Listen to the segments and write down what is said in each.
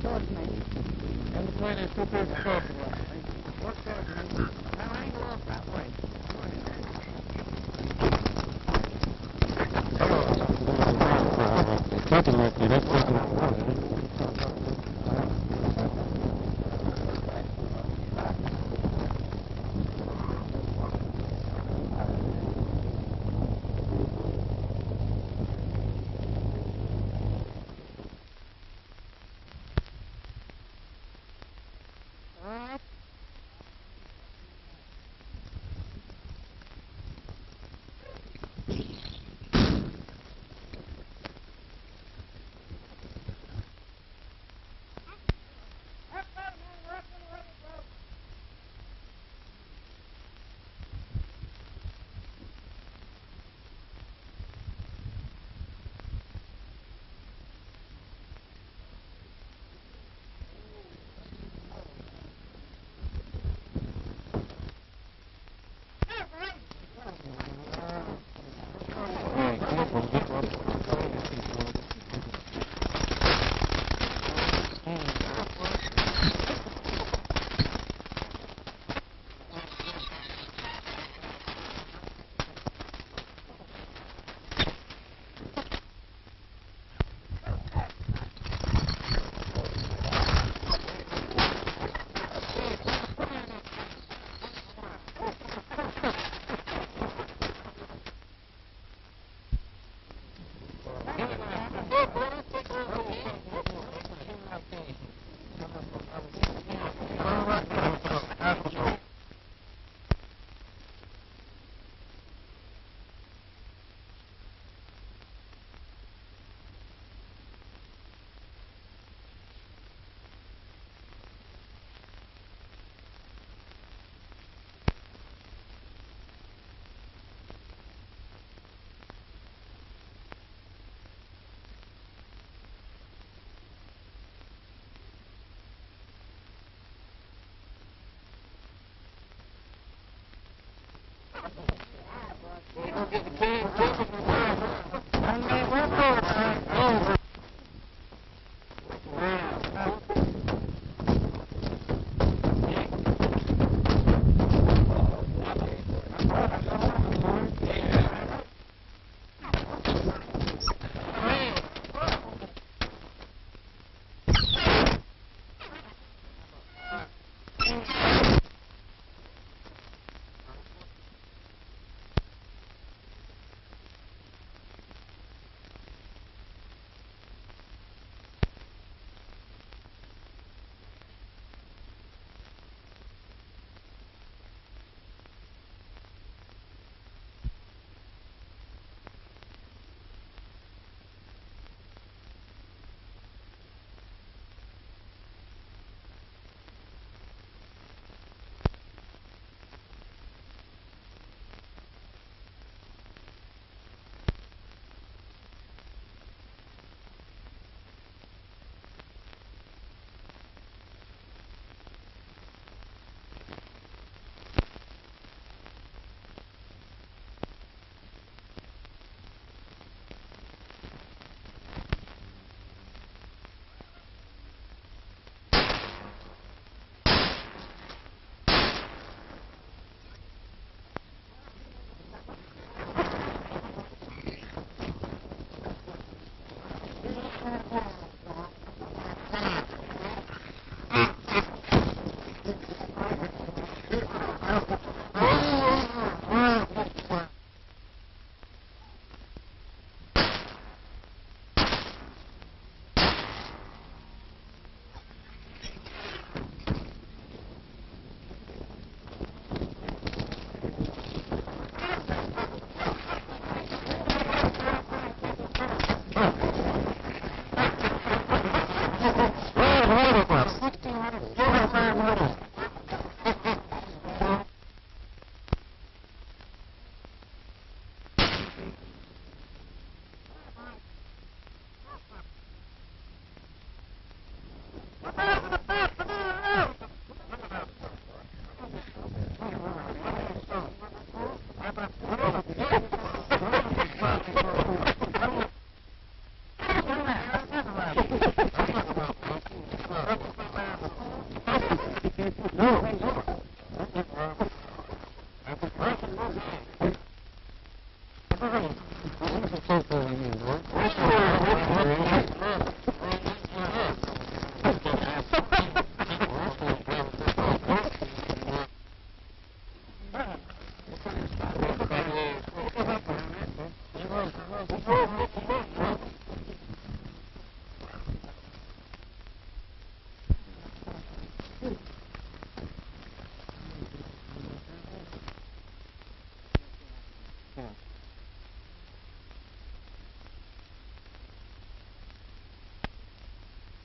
towards me. In between these two pieces of paper. Work towards me. Now angle off that way.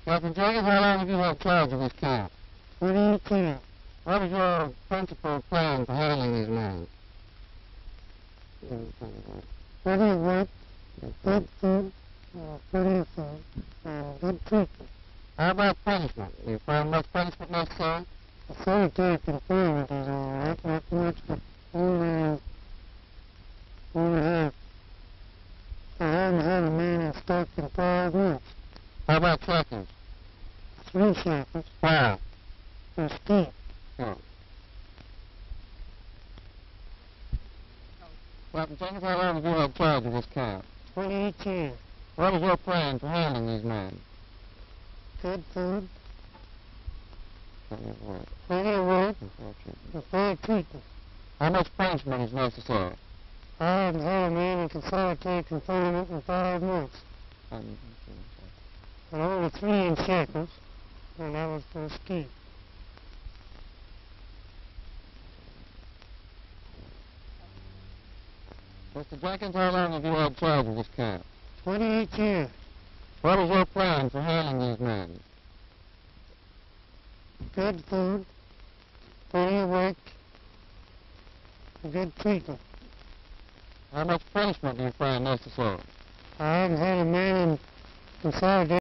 Captain Jenkins, how long have you held charge of this camp? 2018. What is your principal plan for handling these men? Plenty of work, good food, plenty of food, and good treatment. How about punishment? You find much punishment necessary? The solitary confinement is all right, not much, but only have. I haven't had a man in stock in 5 months. How about shackles? 3 shackles. Wow. For steep. Oh. Captain Jenkins, how long have you held charge of this camp? 2018. What is your plan for handling these men? Good food, Plenty of work. plenty of work, Unfortunately. and fair treatment. How much punishment is necessary? I haven't had a man in solitary confinement in 5 months. Um, And only 3 in shackles, and that was for steep. Mr. Jenkins, how long have you held charge of this camp? 28 years. What is your plan for handling these men? Good food, plenty of work, and good treatment. How much punishment do you find necessary? I haven't had a man in solitary